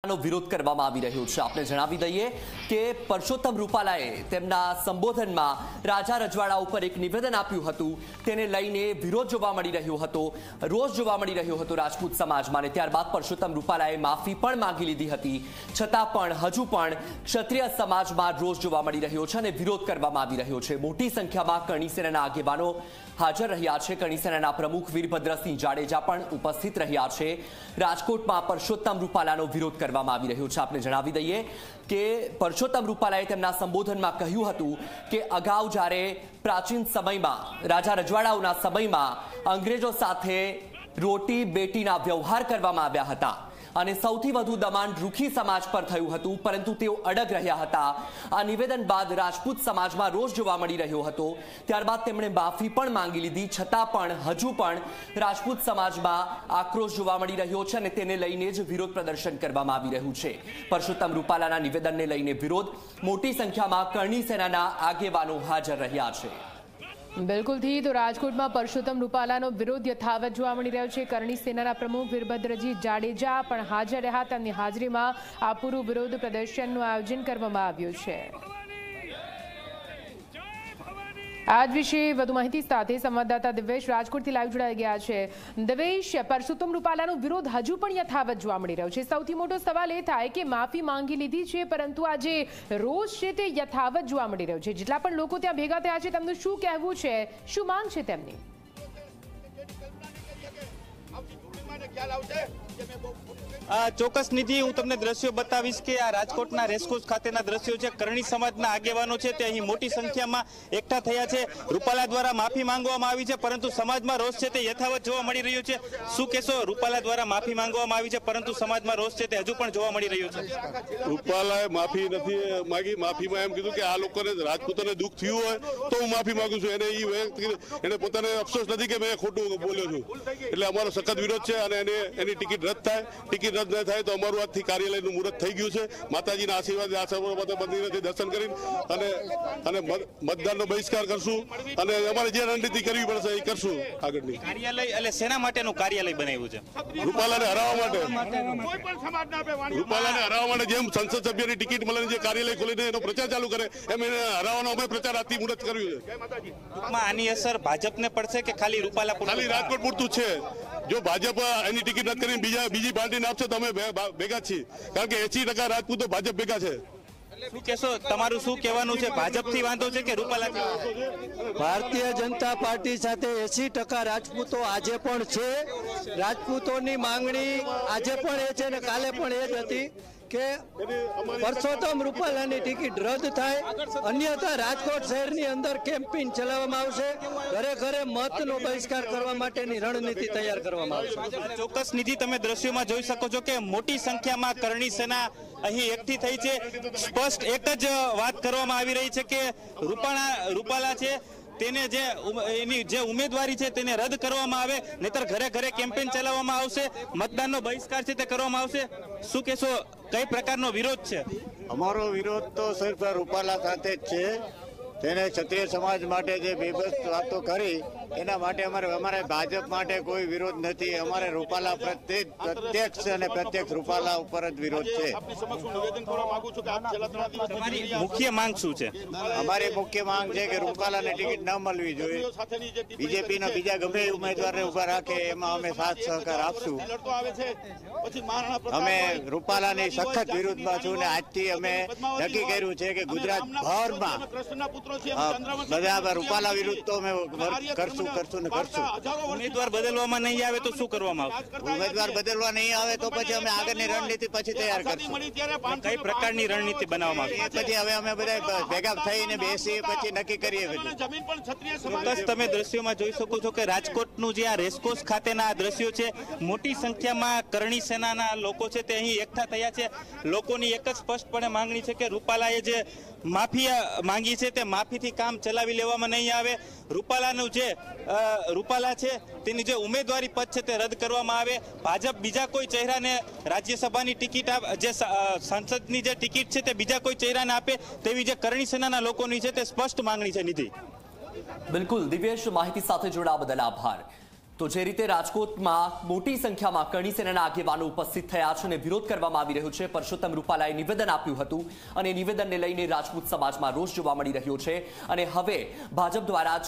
વિરોધ કરવામાં આવી રહ્યો છે। આપણે જણાવી દઈએ કે પરસોત્તમ રૂપાલાએ તેમના સંબોધનમાં રાજા રજવાડા ઉપર એક નિવેદન આપ્યું હતું, તેને લઈને વિરોધ જોવા મળી રહ્યો હતો, રોષ જોવા મળી રહ્યો હતો રાજપૂત સમાજમાં, અને ત્યારબાદ પરસોત્તમ રૂપાલાએ માફી પણ માંગી લીધી હતી। છતાં પણ હજુ પણ ક્ષત્રિય સમાજમાં રોષ જોવા મળી રહ્યો છે અને વિરોધ કરવામાં આવી રહ્યો છે। મોટી સંખ્યામાં કરણી સેનાના આગેવાનો હાજર રહ્યા છે। કરણી સેનાના પ્રમુખ વીરભદ્રસિંહ જાડેજા પણ ઉપસ્થિત રહ્યા છે। રાજકોટમાં પરસોત્તમ રૂપાલાનો વિરોધ કરવામાં આવી રહ્યો છે। આપણે જણાવી દઈએ કે પરસોત્તમ રૂપાલાએ તેમના સંબોધનમાં કહ્યું હતું કે અગાઉ જ્યારે પ્રાચીન સમયમાં રાજા રજવાડાઓના સમયમાં અંગ્રેજો સાથે રોટી બેટીના વ્યવહાર કરવામાં આવ્યા હતા અને સૌથી વધુ દબાણ રૂખી સમાજ પર થયું હતું, પરંતુ તેઓ અડગ રહ્યા હતા। આ નિવેદન બાદ રાજપૂત સમાજમાં રોષ જોવા મળી રહ્યો હતો। ત્યારબાદ તેમણે માફી પણ માંગી લીધી, છતાં પણ હજુ પણ રાજપૂત સમાજમાં આક્રોશ જોવા મળી રહ્યો છે અને તેને લઈને જ વિરોધ પ્રદર્શન કરવામાં આવી રહ્યું છે। પરસોત્તમ રૂપાલાના નિવેદનને લઈને વિરોધ, મોટી સંખ્યામાં કરણી સેનાના આગેવાનો હાજર રહ્યા છે। બિલકુલ થી તો રાજકોટમાં પરસોત્તમ રૂપાલાનો વિરોધ યથાવત જોવા મળી રહ્યો છે। કરણી સેનાના પ્રમુખ વીરભદ્રજી જાડેજા પણ હાજર રહ્યા। તેમની હાજરીમાં આ પૂરું વિરોધ પ્રદર્શનનું આયોજન કરવામાં આવ્યું છે। આજ વિશે વધુ માહિતી સાથે સંવાદદાતા દિવેશ રાજકોટથી લાઈવ જોડાઈ ગયા છે। દિવેશ, પરસોત્તમ રૂપાલાનો વિરોધ હજુ પણ યથાવત જોવા મળી રહ્યો છે। સૌથી મોટો સવાલ એ થાય કે માફી માંગી લીધી છે, પરંતુ આ જે રોષ છે તે યથાવત જોવા મળી રહ્યો છે। જેટલા પણ લોકો ત્યાં ભેગા થયા છે તેમનું શું કહેવું છે, શું માંગ છે તેમની? ચોક્કસ નિધિ, હું તમને દ્રશ્યો બતાવીશ કે આ રાજકોટના રેસકોર્સ ખાતેના દ્રશ્યો છે। કરણી સમાજના આગેવાનો છે તે અહીં મોટી સંખ્યામાં એકઠા થયા છે। રૂપાલા દ્વારા માફી માંગવામાં આવી છે, પરંતુ સમાજમાં રોષ છે તે યથાવત જોવા મળી રહ્યો છે। શું કહેશો? રૂપાલા દ્વારા માફી માંગવામાં આવી છે, પરંતુ સમાજમાં રોષ છે તે હજુ પણ જોવા મળી રહ્યો છે। રૂપાલાએ માફી નથી માંગી। માફીમાં એમ કીધું કે આ લોકોને રાજપૂતોને દુઃખ થયું હોય તો હું માફી માંગુ છું। એને પોતાને અફસોસ નથી કે મેં ખોટું બોલ્યો છું, એટલે અમારો સખત વિરોધ છે અને એની ટિકિટ રદ થાય। ટિકિટ રદ ન થાય તો અમારું આજથી કાર્યાલયનું મુહૂર્ત થઈ ગયું છે। માતાજીના આશીર્વાદ મંદિરેથી દર્શન કરી અને મતદાનનો બહિષ્કાર કરશું અને અમારે જે રણનીતિ કરવી પડશે એ કરશું આગળની। કાર્યાલય એટલે શેના માટેનું કાર્યાલય બનાવ્યું છે? રૂપાલાને હરાવવા માટે। રૂપાલાને હરાવવા માટે જેમ સંસદ સભ્યની ટિકિટ મળે જે કાર્યાલય ખોલીને એનો પ્રચાર ચાલુ કરે એમ એને હરાવવાનો અમે પ્રચાર આજથી મુહૂર્ત કર્યું છે। આની અસર ભાજપને પડશે કે ખાલી રૂપાલા? ખાલી રાજકોટ પૂરતું છે। જો ભાજપ એની ટિકિટ રદ કરીને બીજી પાર્ટીને આપશે તો અમે ભેગા છીએ, કારણ કે 80% રાજપૂતો ભાજપ ભેગા છે। શું કહેશો? તમારું શું કહેવાનું છે? ભાજપથી વાંધો છે કે રૂપાલાથી? ભારતીય જનતા પાર્ટી સાથે 80% રાજપૂતો આજે પણ છે। રાજપૂતોની માંગણી આજે પણ એ છે અને કાલે પણ એ જ હતી કે પરસોત્તમ રૂપાલાની ટિકિટ રદ થાય, અન્યથા રાજકોટ શહેરની અંદર કેમ્પેઇન ચલાવવામાં આવશે। ઘરે ઘરે મતનો બહિષ્કાર કરવા માટેની રણનીતિ તૈયાર કરવામાં આવશે। ચોક્કસ નિધિ, તમે દ્રશ્યોમાં જોઈ શકો છો કે મોટી સંખ્યામાં કરણી સેના અહીં એકઠી થઈ છે। સ્પષ્ટ એક જ વાત કરવામાં આવી રહી છે કે રૂપાલા છે તેને એની જે ઉમેદવારી છે તેને રદ કરવામાં આવે, નહીતર ઘરે ઘરે કેમ્પેઇન ચલાવવામાં આવશે, મતદાનનો બહિષ્કાર છે તે કરવામાં આવશે। શું કહેશો? કઈ પ્રકારનો વિરોધ છે? અમારો વિરોધ તો સિર્ફ રૂપાલા સાથે જ છે। તેને ક્ષત્રિય સમાજ માટે જે બેબસ વાતો કરી એના માટે અમારે ભાજપ માટે કોઈ વિરોધ નથી। અમારે રૂપાલા પ્રત્યક્ષ અને પ્રત્યક્ષ રૂપાલા ઉપર જ વિરોધ છે। મુખ્ય માંગ શું છે? અમારી મુખ્ય માંગ છે કે રૂપાલાને ટિકિટ ન મળવી જોઈએ। બીજેપીના બીજા ગમે ઉમેદવારને ઉભા રાખે એમાં અમે સાથ સહકાર આપશું। અમે રૂપાલાની સખત વિરુદ્ધમાં છું ને આજથી અમે નક્કી કર્યું છે કે ગુજરાત ભરમાં બધા રૂપાલા વિરુદ્ધ તો અમે કરશું ને કરશું। ઉમેદવાર બદલવામાં નહીં આવે તો શું કરવામાં આવશે? ઉમેદવાર બદલવા નહીં આવે તો પછી અમે આગળની રણનીતિ પછી તૈયાર કરશું। કઈ પ્રકારની રણનીતિ બનાવવામાં આવશે? પછી હવે અમે બધા ભેગા થઈને બેસી પછી નક્કી કરીએ। ચોક્કસ તમે દ્રશ્યોમાં જોઈ શકો છો કે રાજકોટનું જે આ રેસકોર્સ ખાતેના દ્રશ્યો છે, મોટી સંખ્યામાં કરણી સેનાના લોકો છે તે અહીં એકઠા થયા છે। લોકોની એક જ સ્પષ્ટપણે માંગણી છે કે રૂપાલાએ જે માફી માંગી છે તે માફીથી કામ ચલાવી લેવામાં નહીં આવે। રૂપાલાનું જે રૂપાલા છે તેની જે ઉમેદવારી પદ છે તે રદ કરવામાં આવે। ભાજપ બીજા કોઈ ચહેરાને રાજ્યસભાની ટિકિટ જે સંસદની જે ટિકિટ છે તે બીજા કોઈ ચહેરાને આપે તેવી જે કરણી સેનાના લોકોની છે તે સ્પષ્ટ માંગણી છે। નિધિ, બિલકુલ દિવ્યેશ, માહિતી સાથે જોડાવા બદલ આભાર। તો જે રીતે રાજકોટમાં મોટી સંખ્યામાં કરણી સેનાના આગેવાનો ઉપસ્થિત થયા છે અને વિરોધ કરવામાં આવી રહ્યો છે, પરસોત્તમ રૂપાલાએ નિવેદન આપ્યું હતું અને નિવેદનને લઈને રાજપૂત સમાજમાં રોષ જોવા મળી રહ્યો છે અને હવે ભાજપ દ્વારા